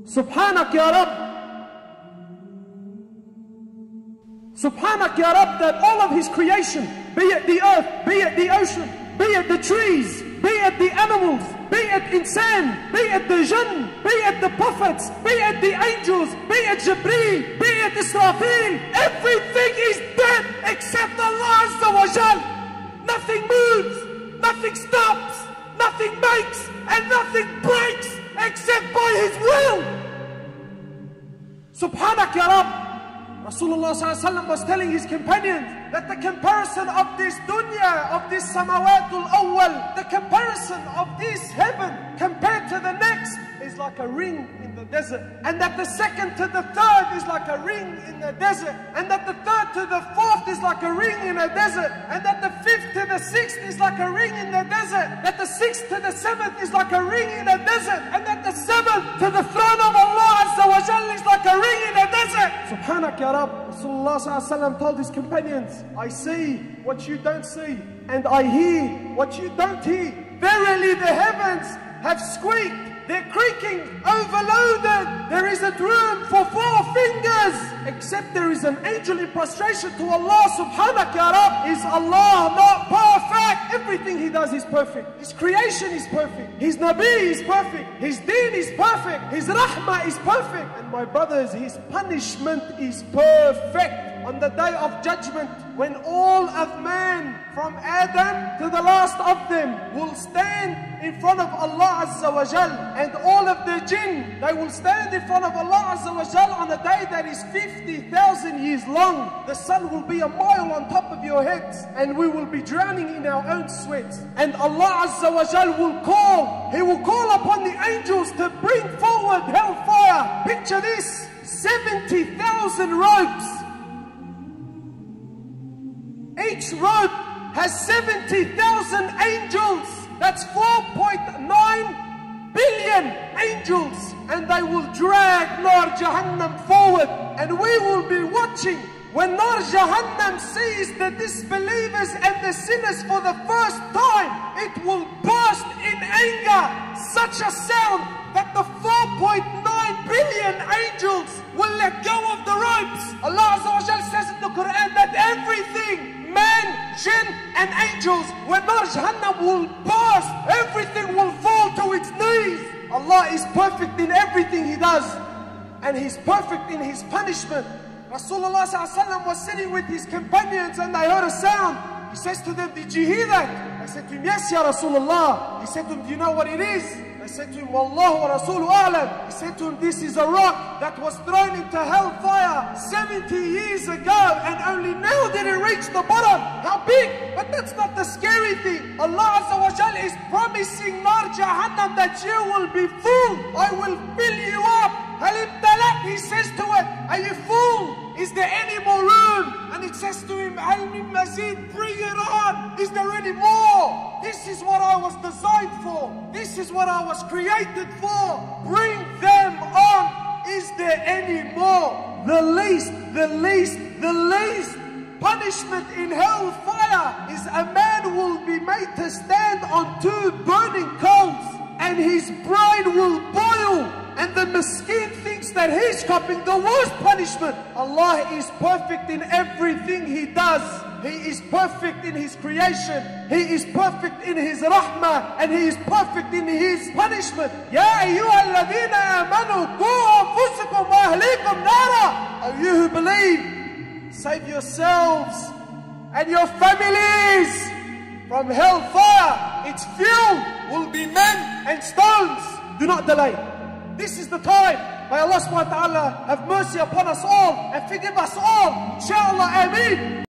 Subhanak Ya Rabb. Subhanak Ya Rabb, that all of His creation, be it the earth, be it the ocean, be it the trees, be it the animals, be it insan, be it the jinn, be it the prophets, be it the angels, be it Jibreel, be it Israfil, everything is dead except Allah Azza wa Jal. Nothing moves, nothing stops, nothing makes, and nothing breaks except by His will. Subhanak Ya Rabb. Rasulullah ﷺ was telling his companions that the comparison of this dunya, of this samawatul awwal, the comparison of this heaven compared to the next is like a ring in the desert. And that the second to the third is like a ring in the desert. And that the third to the fourth is like a ring in a desert. And that the fifth to the sixth is like a ring in the desert. That the sixth to the seventh is like a ring in a desert. And that the seventh to the throne of Allah Azza wa Jalla is like a ring in a desert. Subhanak Ya Rabb. Rasulullah ﷺ told his companions, I see what you don't see, and I hear what you don't hear. Verily the heavens have squeaked, they're creaking, overloaded. There isn't room for 4 fingers, except there is an angel in prostration to Allah. Subhanak Ya Rabb. Is Allah not perfect? Everything He does is perfect. His creation is perfect. His Nabi is perfect. His deen is perfect. His rahmah is perfect. And my brothers, His punishment is perfect. On the day of judgment, when all of man, from Adam to the last of them, will stand in front of Allah Azza wa Jal, and all of the jinn, they will stand in front of Allah Azza wa Jal on a day that is 50,000 years long. The sun will be a mile on top of your heads, and we will be drowning in our own sweat. And Allah Azza wa Jal will call, He will call upon the angels to bring forward hellfire. Picture this, 70,000 ropes. Each rope has 70,000 angels. That's 4.9 billion angels. And they will drag Nar Jahannam forward. And we will be watching. When Nar Jahannam sees the disbelievers and the sinners for the first time, it will burst in anger. Such a sound that the 4.9 billion angels will let go of the ropes. Allah Azza wa Jalla says in the Quran that everything, man, jinn and angels, when Nar Jahannam will burst, everything will fall to its knees. Allah is perfect in everything He does, and He's perfect in His punishment. Rasulullah ﷺ was sitting with his companions and they heard a sound. He says to them, did you hear that? They said to him, yes, Ya Rasulullah. He said to them, do you know what it is? They said to him, Wallahu wa Rasulu a'lam. He said to him, this is a rock that was thrown into hellfire 70 years ago, and only now did it reach the bottom. How big? But that's not the scary thing. Allah Azza wa Jalla is promising Nar Jahannam that you will be full. I will fill you up. He says to it, are you full? Is there any more room? And it says to him, Al min mazid, bring it on. Is there any more? This is what I was designed for. This is what I was created for. Bring them on. Is there any more? The least punishment in hellfire is a man will be made to stand on 2 burning coals, and his brain will boil. And the miskin thinks that he's copying the worst punishment. Allah is perfect in everything He does. He is perfect in His creation. He is perfect in His rahmah. And He is perfect in His punishment. Ya ayyuhalladhina amanu qu anfusakum wa ahlikum nara. O you who believe, save yourselves and your families from hellfire. Its fuel will be men and stones. Do not delay. This is the time. May Allah subhanahu wa ta'ala have mercy upon us all and forgive us all. Inshallah, ameen.